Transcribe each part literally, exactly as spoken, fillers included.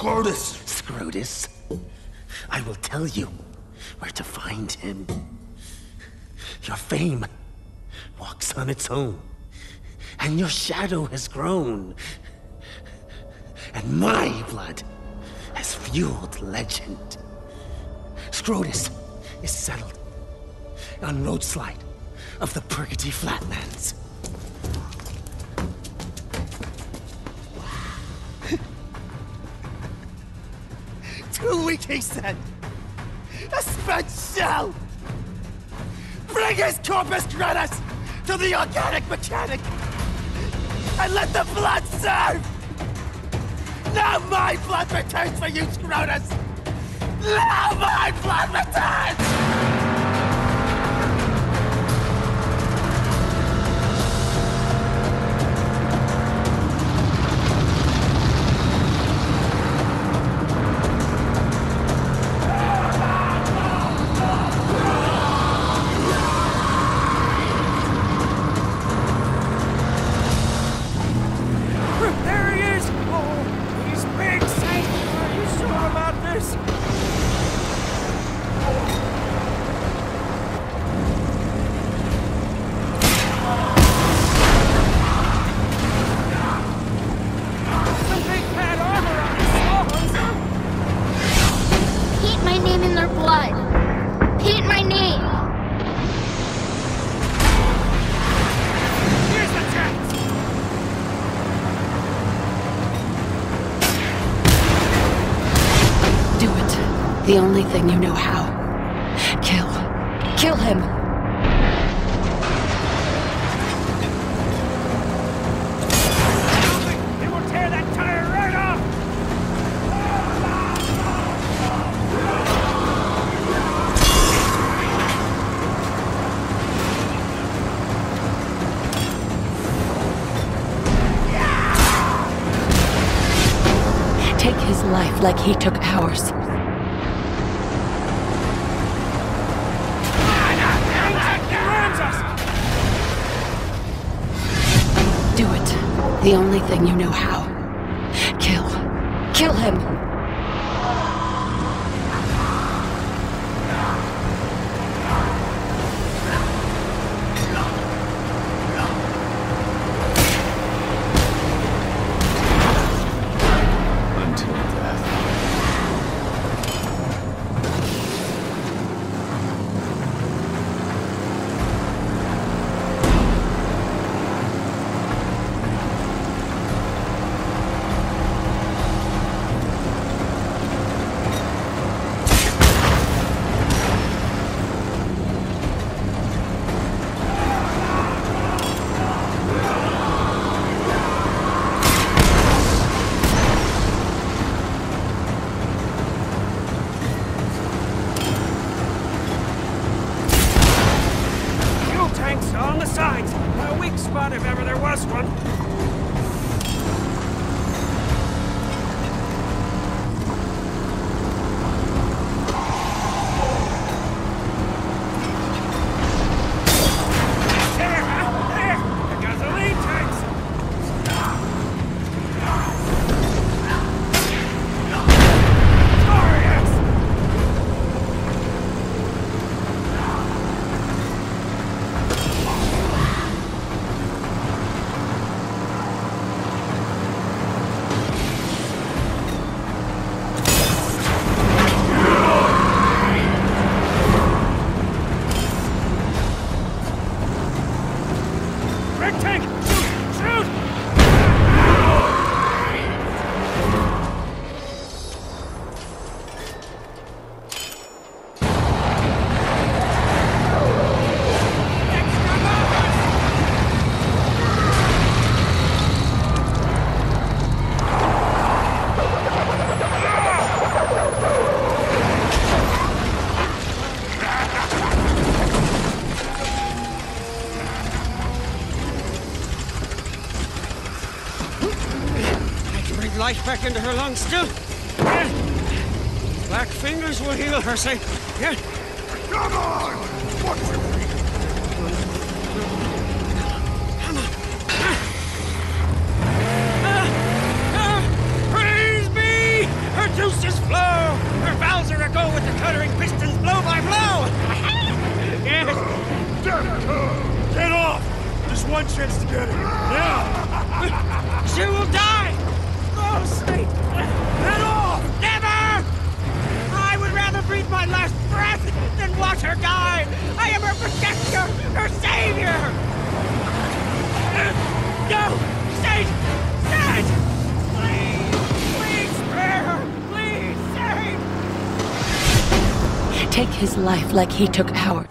Scrotus! Scrotus? I will tell you where to find him. Your fame walks on its own, and your shadow has grown. And my blood has fueled legend. Scrotus is settled on roadslide of the Purgatory Flatlands. Two weeks, he said. A spent shell! Bring his corpus gratis to the organic mechanic! And let the blood serve! Now my blood returns for you, Scrotus! Now my blood returns! The only thing you know how. Kill. Kill him! He will tear that tire right off! Take his life like he took ours. Do it. The only thing you know how. Kill. Kill him! Until death. On the sides! A weak spot if ever there was one! There! There! The gasoline tanks! Life back into her lungs still. Yeah. Black fingers will heal her, say. Yeah. Come on! What you think? Come on. Ah, ah, praise be! juices flow! Her valves are a-go with the cuttering pistons blow by blow! Yes! Damn it! Get off! Just one chance to get it. Yeah! She will die! Oh, sweet! Get off! Never! I would rather breathe my last breath than watch her die! I am her protector, her savior! No! Sage! Sage! Please! Please spare her! Please, Sage! Take his life like he took ours.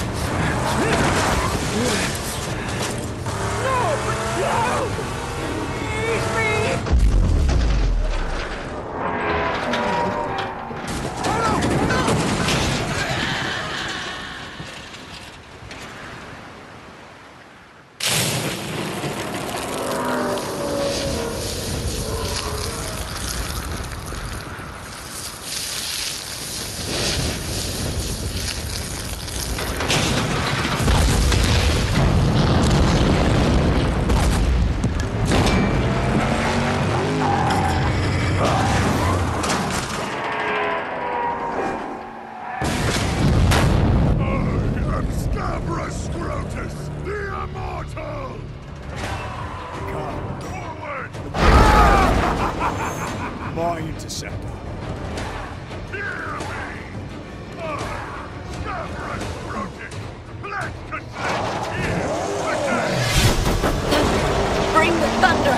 My interceptor. Hear me! I, Scabrous Broken, pledge consent here today! Bring the thunder!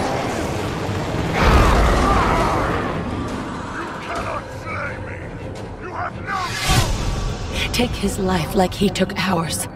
You cannot slay me! You have no power! Take his life like he took ours.